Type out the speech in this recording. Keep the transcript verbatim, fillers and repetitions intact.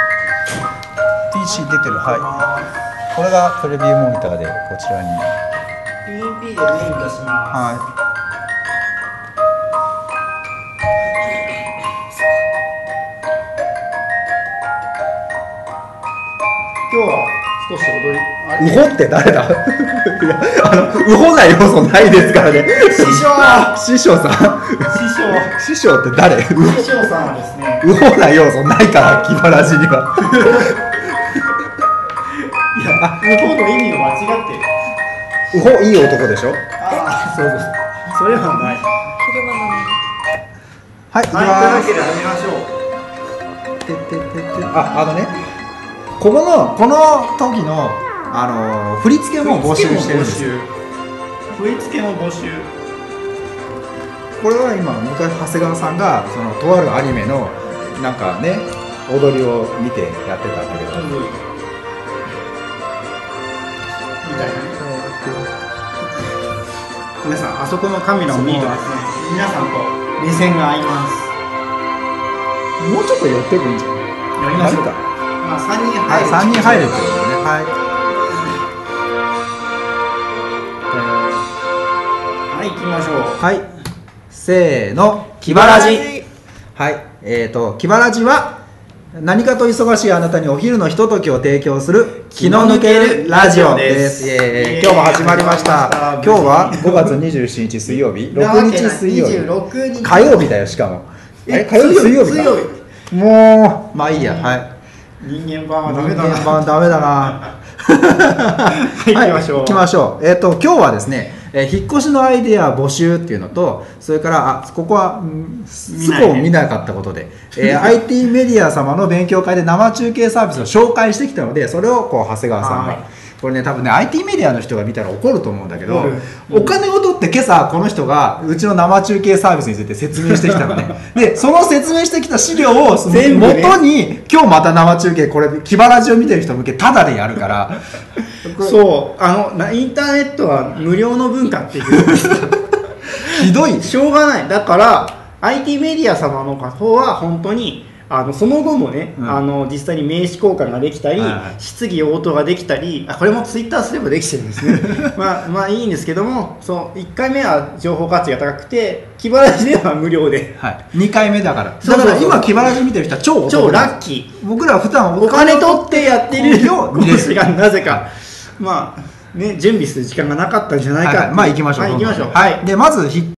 ピーシー 出てる。はい。これがプレビューモニターでこちらに。 ピーピー でメイン出します。 はい。 今日は少し踊り。 ウホって誰だ？いや、あのウホな要素ないですからね。 師匠。 師匠さん。 師匠。 師匠って誰？ 師匠さんはですね。 ウホな要素ないから気晴らしには。 いや、ウホの意味を間違ってる。 ウホいい男でしょ？ ああ、そうです。それはない。 はい、行きはい、 ます。 というわけで始めましょう。 ててててあ、あのね、ここのこの時のあのー、振り付けも募集してるんですよ。 振り付けも募集。 これは今昔長谷川さんがそのとあるアニメのなんかね踊りを見てやってたんだけど、 うん、みたいなね。皆さんあそこのカメラを見るとですね、皆さんと目線が合います。 もうちょっと寄ってもいいんじゃない？ やりましょうか。まあ三人入る。 三人入るってことだね。はい。 はい、行きましょう。 はい。せーの、キバラジ。はい。えっとキバラジは何かと忙しいあなたにお昼のひとときを提供する気の抜けるラジオです。えー、今日も始まりました。今日はごがつにじゅうしちにち水曜日、ろくにち水曜日、火曜日だよしかも。え、火曜日水曜日か。もうまあいいや。はい。 人間版はダメだな。 人間版ダメだな。 はい、行きましょう。 行きましょう。えっと今日はですね、えー、引っ越しのアイデア募集っていうのと、それからあここはすぐを見なかったことで、えー、アイティー メディア様の勉強会で生中継サービスを紹介してきたので、それをこう長谷川さんが。これね多分ね アイティー メディアの人が見たら怒ると思うんだけど、お金を取って今朝この人がうちの生中継サービスについて説明してきたのね。でその説明してきた資料を全部元に今日また生中継これキバラジを見てる人向けタダでやるから。 そうあのインターネットは無料の文化っていうひどい。 しょうがない。だから アイティー メディア様の方は本当にあのその後もね、うん、あの実際に名刺交換ができたり、はいはい、質疑応答ができたり、あこれもツイッターすればできてるんですね。まあまあいいんですけども、そういっかいめは情報価値が高くて気晴らしでは無料で、 はい、にかいめだからだから今気晴らし見てる人は超超ラッキー。 僕らは普段お金取ってやってるよ講師がなぜかまあね準備する時間がなかったんじゃないか。 はいはい、まあ行きましょう。 はい行きましょう。 はい。でまず